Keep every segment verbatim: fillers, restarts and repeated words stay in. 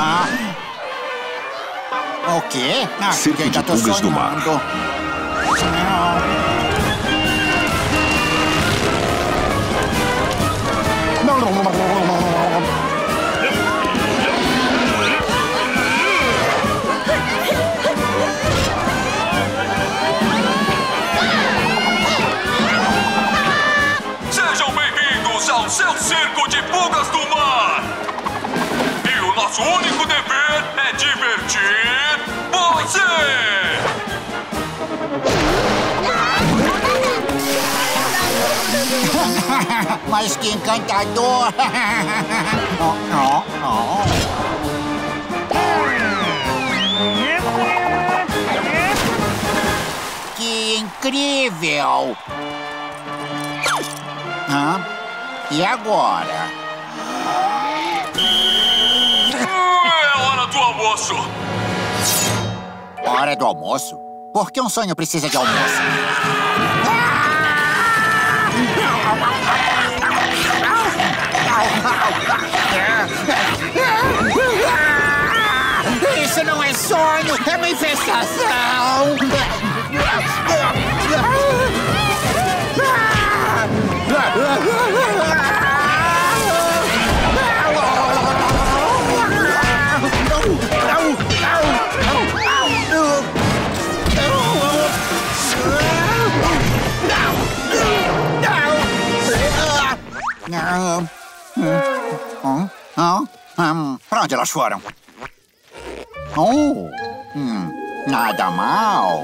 Ah. O quê? Ah, Circo de Pulgas do Mar. Sejam bem-vindos ao seu Circo de Pulgas do Mar! E o nosso único dever é divertir você! Mas que encantador! Oh, oh, oh. Que incrível! Ah, e agora? É hora do almoço! Hora do almoço? Por que um sonho precisa de almoço? Isso não é sonho, é uma infestação! Pra onde elas foram? Oh, hum, nada mal.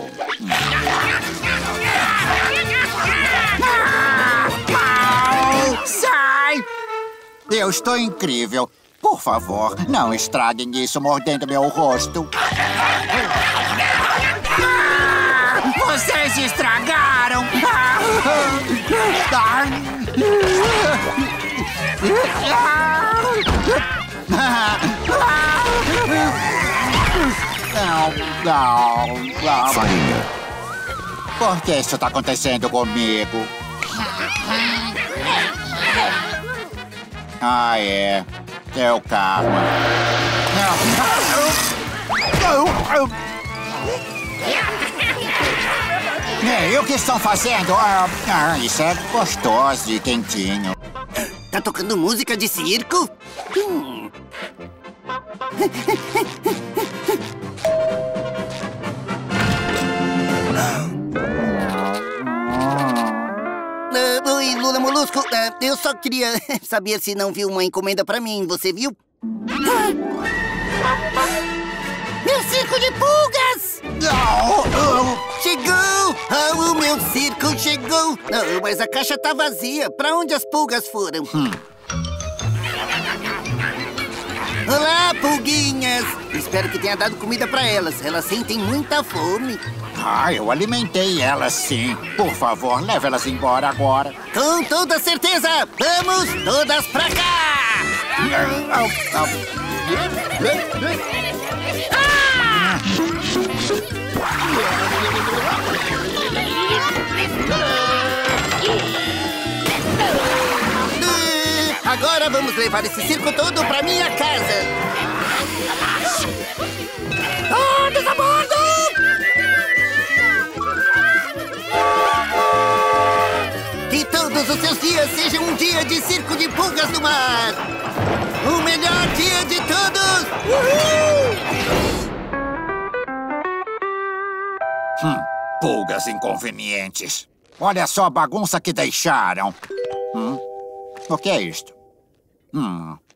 Sai! Eu estou incrível. Por favor, não estraguem isso mordendo meu rosto. Vocês estragaram! Não, não, não. Farinha. Por que isso está acontecendo comigo? Ah, é. É o karma. E o que estão fazendo? Ah, ah, isso é gostoso e quentinho. Tá tocando música de circo? Hum. Uh, oi, Lula Molusco. Uh, eu só queria saber se não viu uma encomenda pra mim. Você viu? Ah! Meu circo de pulgas! Oh, chegou! Oh, o meu circo chegou! Oh, mas a caixa tá vazia. Pra onde as pulgas foram? Hum. Olá, pulguinhas! Espero que tenha dado comida pra elas. Elas sentem muita fome. Ah, eu alimentei elas, sim. Por favor, leve elas embora agora. Com toda certeza! Vamos todas pra cá! Ah! Uh, agora vamos levar esse circo todo pra minha casa. Todos a bordo! Que todos os seus dias sejam um dia de circo de pulgas no mar! O melhor dia de todos! Uhul! Hum, pulgas inconvenientes. Olha só a bagunça que deixaram. Hum, o que é isto? Hum,